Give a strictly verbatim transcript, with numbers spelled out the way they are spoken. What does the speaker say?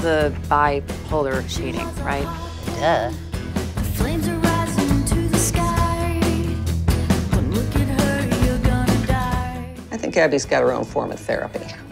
the bipolar shading, right? Duh. Flames are rising to the sky. Don't look at her, you're gonna die. I think Abby's got her own form of therapy.